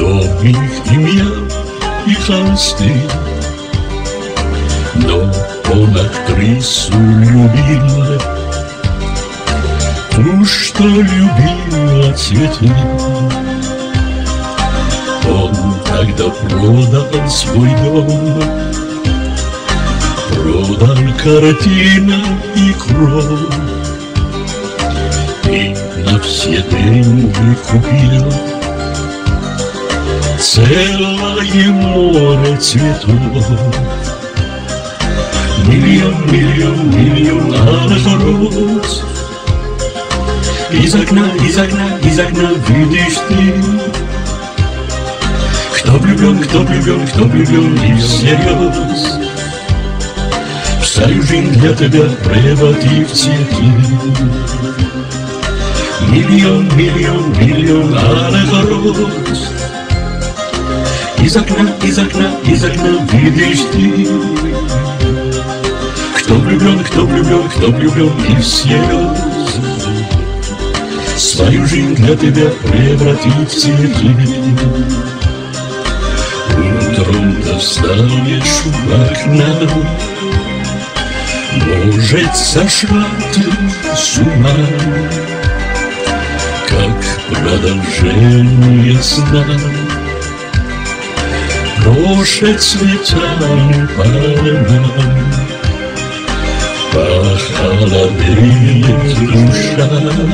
домик имел и холсты, но он актрису любил, ту, что любила цветы. Он тогда продал свой дом, продал картина и кровь, и на все деньги купил целое море цветов. Миллион, миллион, миллион алых роз. Из окна, из окна, из окна видишь ты, кто влюблен, кто влюблен, кто влюблен и всерьез. Всю жизнь для тебя превратив в цветы. Миллион, миллион, миллион алых роз. Из окна, из окна, из окна видишь ты, кто влюблен, кто влюблен, кто влюблен и всерьез. Свою жизнь для тебя превратить в цветы. Утром ты встанешь в окна, может, сошла ты с ума, как продолжение сна. Брошь цветами пальма, похолодеет душа.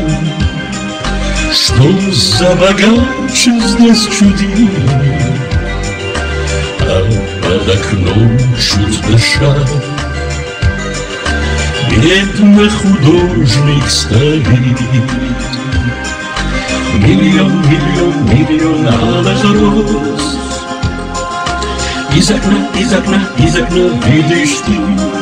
Что за богаче здесь чудит, а под окном чуть дыша бедный художник стоит. Миллион, миллион, миллион алых роз. Из окна, из окна, из окна видишь ты,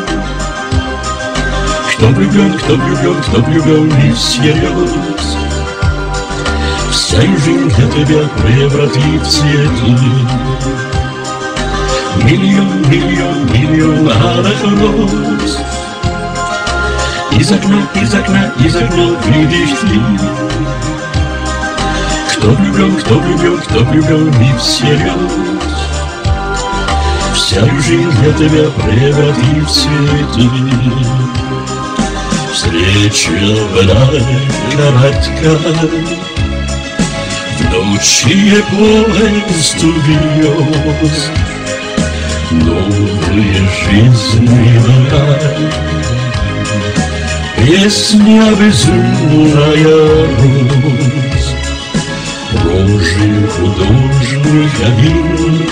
кто влюблен, кто влюблен, кто влюблен и всерьез. Вся жизнь для тебя превратит в цветы. Миллион, миллион, миллион алых роз. Из окна, из окна, из окна видишь ты, кто влюблен, кто влюблен, кто влюблен и всерьез. Вся жизнь для тебя превратит в цветы. Встреча была коротка, в ночи поезд увез. Новая жизнь была, песня безумная роз. Прожил художник один,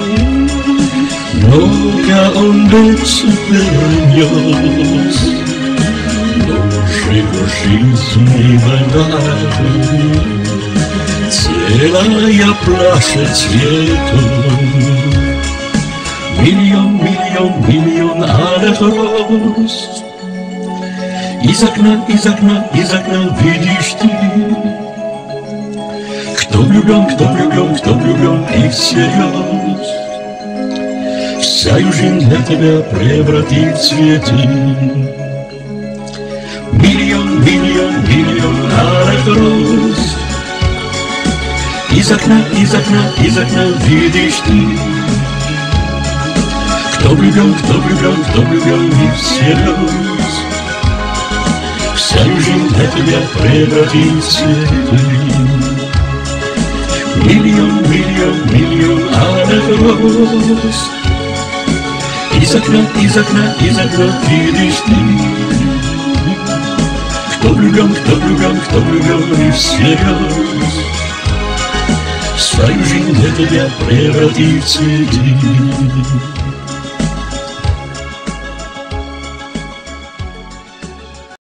много он душ перенес, но жив жизни война. Целая плаша цветов. Миллион, миллион, миллион алых роз. Из окна, из окна, из окна видишь ты, кто влюблен, кто влюблен, кто влюблен и всерьез. Всю жизнь для тебя превратит в цветы. Миллион, миллион, миллион алых роз. Из окна, из окна, из окна видишь ты, кто влюблен, кто влюблен, кто влюблен и всерьез. Всю жизнь для тебя превратит в цветы. Миллион, миллион, миллион алых роз. Из окна, из окна, из окна видишь ты, кто влюблен, кто влюблен, кто влюблен и всерьез. Свою жизнь для тебя превратит в цветы.